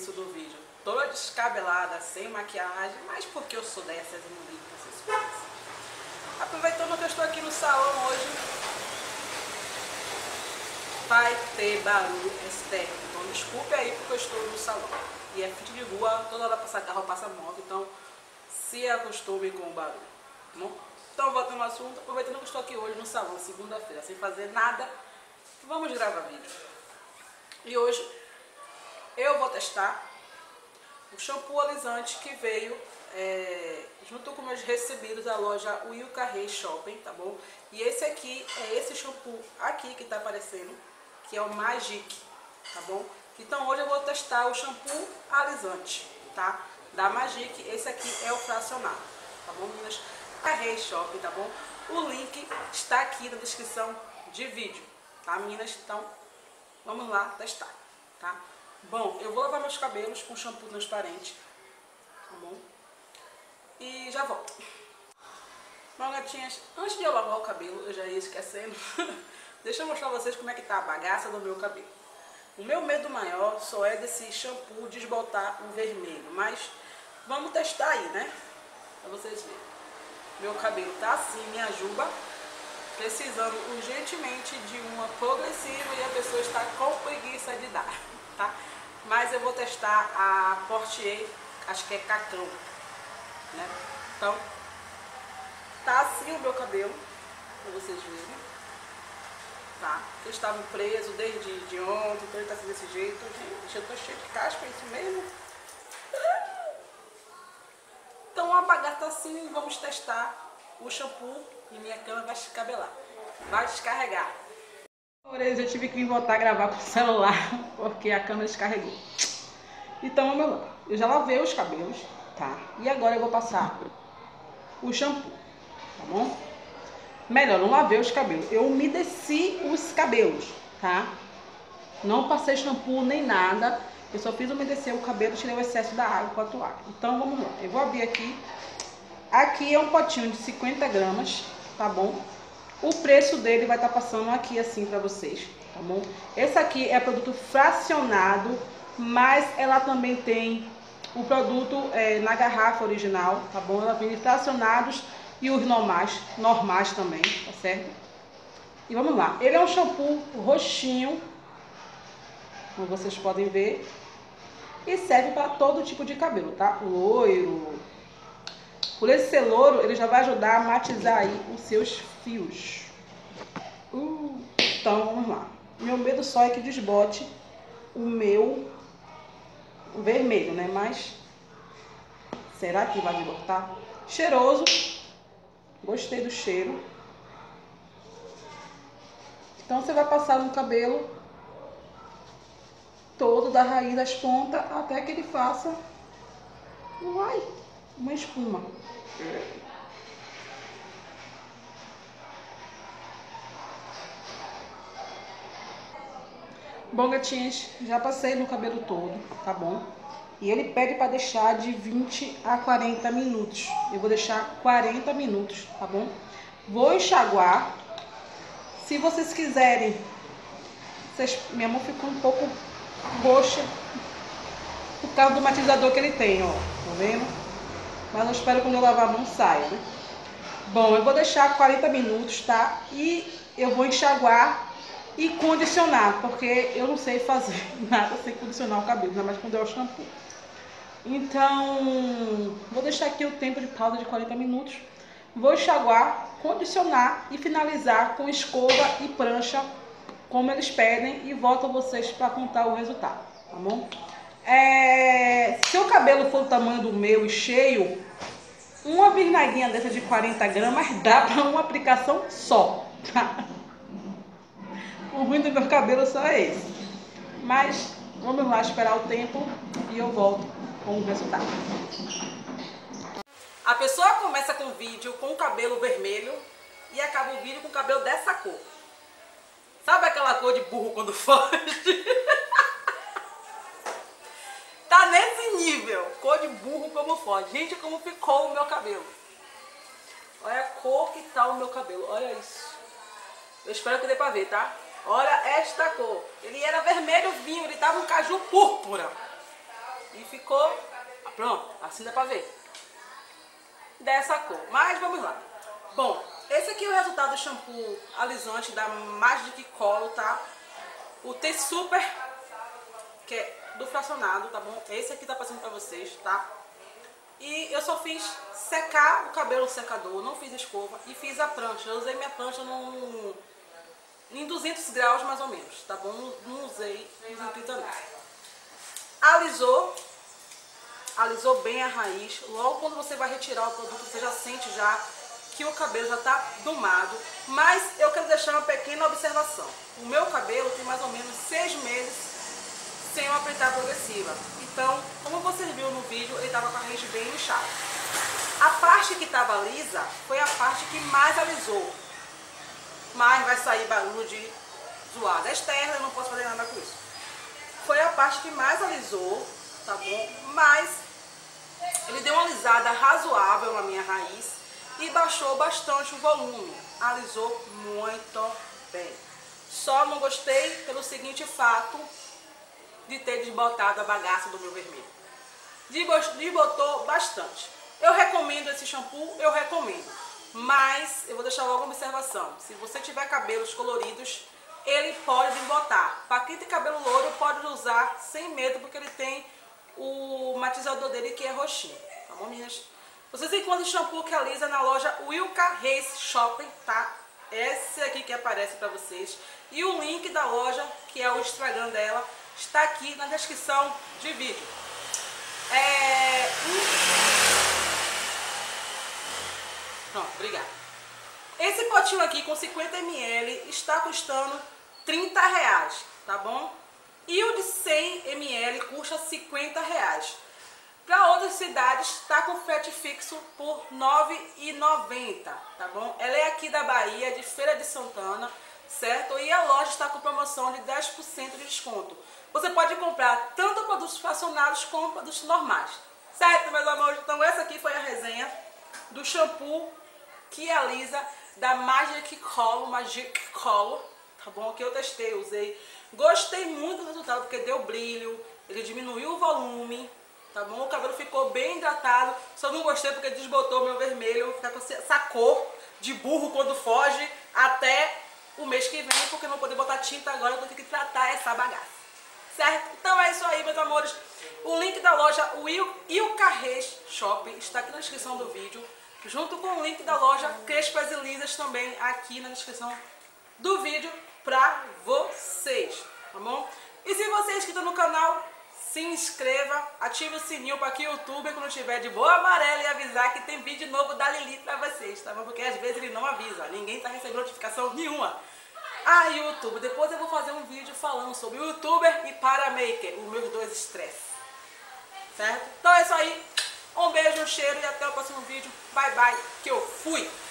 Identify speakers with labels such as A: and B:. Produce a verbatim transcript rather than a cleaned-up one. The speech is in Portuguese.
A: início do vídeo, toda descabelada, sem maquiagem, mas porque eu sou dessas e não ligo pra essas coisas. Aproveitando que eu estou aqui no salão hoje, vai ter barulho externo, então desculpe aí porque eu estou no salão. E é fim de rua, toda hora passa carro, passa moto, então se acostume com o barulho, tá bom? Então voltando ao assunto, aproveitando que eu estou aqui hoje no salão, segunda-feira, sem fazer nada, vamos gravar vídeo. E hoje eu vou testar o shampoo alisante que veio é, junto com meus recebidos da loja Will Carré Shopping, tá bom? E esse aqui é esse shampoo aqui que tá aparecendo, que é o Magic, tá bom? Então hoje eu vou testar o shampoo alisante, tá? Da Magic, esse aqui é o fracionado, tá bom, meninas? Carré Shopping, tá bom? O link está aqui na descrição de vídeo, tá, meninas? Então vamos lá testar, tá? Bom, eu vou lavar meus cabelos com shampoo transparente, tá bom? E já volto. Bom, gatinhas, antes de eu lavar o cabelo, eu já ia esquecendo, deixa eu mostrar pra vocês como é que tá a bagaça do meu cabelo. O meu medo maior só é desse shampoo desbotar o vermelho, mas vamos testar aí, né? Pra vocês verem. Meu cabelo tá assim, minha juba, precisando urgentemente de uma progressiva e a pessoa está com preguiça de dar, tá? Mas eu vou testar a Portier, acho que é Cacão, né? Então, tá assim o meu cabelo, pra vocês verem. Tá? Eles estavam presos desde de ontem, então ele tá assim desse jeito. Gente, eu tô cheio de caspa, é isso mesmo? Então a bagaça tá assim, vamos testar o shampoo e minha câmera vai descabelar. Vai descarregar. Por isso eu tive que vir voltar a gravar com o celular, porque a câmera descarregou. Então, vamos lá. Eu já lavei os cabelos, tá? E agora eu vou passar o shampoo, tá bom? Melhor, não lavei os cabelos. Eu umedeci os cabelos, tá? Não passei shampoo nem nada. Eu só fiz umedecer o cabelo, tirei o excesso da água com a toalha. Então, vamos lá. Eu vou abrir aqui. Aqui é um potinho de cinquenta gramas, tá bom? O preço dele vai estar passando aqui assim pra vocês, tá bom? Esse aqui é produto fracionado, mas ela também tem o produto é, na garrafa original, tá bom? Ela vem de fracionados e os normais, normais também, tá certo? E vamos lá. Ele é um shampoo roxinho, como vocês podem ver, e serve para todo tipo de cabelo, tá? Loiro. Por esse ser loiro, ele já vai ajudar a matizar aí os seus fios. Uh, então, vamos lá. Meu medo só é que desbote o meu vermelho, né? Mas será que vai desbotar? Cheiroso. Gostei do cheiro. Então você vai passar no cabelo todo, da raiz das pontas, até que ele faça uai, uma espuma. Bom, gatinhas, já passei no cabelo todo, tá bom? E ele pede para deixar de vinte a quarenta minutos. Eu vou deixar quarenta minutos, tá bom? Vou enxaguar. Se vocês quiserem, vocês, minha mão ficou um pouco roxa por causa do matizador que ele tem, ó. Tá vendo? Mas eu espero que quando eu lavar a mão saia, né? Bom, eu vou deixar quarenta minutos, tá? E eu vou enxaguar e condicionar, porque eu não sei fazer nada sem condicionar o cabelo, ainda mais quando é o shampoo. Então, vou deixar aqui o tempo de pausa de quarenta minutos. Vou enxaguar, condicionar e finalizar com escova e prancha, como eles pedem, e volto a vocês para contar o resultado, tá bom? É, se o cabelo for do tamanho do meu e cheio, uma bisnaguinha dessa de quarenta gramas dá para uma aplicação só, tá? O ruim do meu cabelo só é esse. Mas vamos lá esperar o tempo e eu volto com o resultado. A pessoa começa com o vídeo com o cabelo vermelho e acaba o vídeo com o cabelo dessa cor. Sabe aquela cor de burro quando foge? Tá nesse nível, cor de burro como foge. Gente, como ficou o meu cabelo. Olha a cor que tá o meu cabelo, olha isso. Eu espero que dê pra ver, tá? Olha esta cor. Ele era vermelho vinho, ele tava um caju púrpura. E ficou, pronto, assim dá pra ver. Dessa cor. Mas vamos lá. Bom, esse aqui é o resultado do shampoo alisante da Magic Color, tá? O T-Super, que é do fracionado, tá bom? Esse aqui tá passando pra vocês, tá? E eu só fiz secar o cabelo no secador, não fiz escova e fiz a prancha. Eu usei minha prancha num, em duzentos graus mais ou menos, tá bom? Não usei duzentos e trinta não. Alisou, alisou bem a raiz. Logo quando você vai retirar o produto, você já sente já que o cabelo já tá domado. Mas eu quero deixar uma pequena observação. O meu cabelo tem mais ou menos seis meses sem uma aplicar progressiva. Então, como você viu no vídeo, ele estava com a raiz bem inchada. A parte que estava lisa foi a parte que mais alisou. Mas vai sair barulho de zoada externa, eu não posso fazer nada com isso. Foi a parte que mais alisou, tá bom? Mas ele deu uma alisada razoável na minha raiz e baixou bastante o volume. Alisou muito bem. Só não gostei pelo seguinte fato de ter desbotado a bagaça do meu vermelho. Desbotou bastante. Eu recomendo esse shampoo, eu recomendo. Mas eu vou deixar logo uma observação. Se você tiver cabelos coloridos, ele pode desbotar. Para quem tem cabelo louro, pode usar sem medo, porque ele tem o matizador dele que é roxinho. Tá bom, minhas? Vocês encontram o shampoo que alisa na loja Wilka Reis Shopping, tá? Esse aqui que aparece para vocês. E o link da loja, que é o Instagram dela, está aqui na descrição de vídeo. É... Pronto, obrigada. Esse potinho aqui com cinquenta mililitros está custando trinta reais, tá bom? E o de cem mililitros custa cinquenta reais. Para outras cidades está com frete fixo por nove reais e noventa centavos, tá bom? Ela é aqui da Bahia, de Feira de Santana, certo? E a loja está com promoção de dez por cento de desconto. Você pode comprar tanto produtos fracionados como produtos normais. Certo, meus amores? Então essa aqui foi a resenha do shampoo que alisa da Magic Color, Magic Color, tá bom? Que eu testei, usei. Gostei muito do resultado porque deu brilho, ele diminuiu o volume, tá bom? O cabelo ficou bem hidratado. Só não gostei porque desbotou meu vermelho, ficar com essa cor de burro quando foge até o mês que vem, porque não vou poder botar tinta agora, eu vou ter que tratar essa bagaça. Certo? Então é isso aí, meus amores. O link da loja Wilka Reis Shopping está aqui na descrição do vídeo, junto com o link da loja Crespas e Lisas também aqui na descrição do vídeo pra vocês, tá bom? E se você é inscrito no canal, se inscreva, ative o sininho para que o YouTube, quando tiver de boa amarela, e avisar que tem vídeo novo da Lili pra vocês, tá bom? Porque às vezes ele não avisa, ninguém tá recebendo notificação nenhuma. Ah, YouTube, depois eu vou fazer um vídeo falando sobre o YouTuber e Paramaker, os meus dois estresses. Certo? Então é isso aí. Um beijo, um cheiro e até o próximo vídeo. Bye, bye, que eu fui!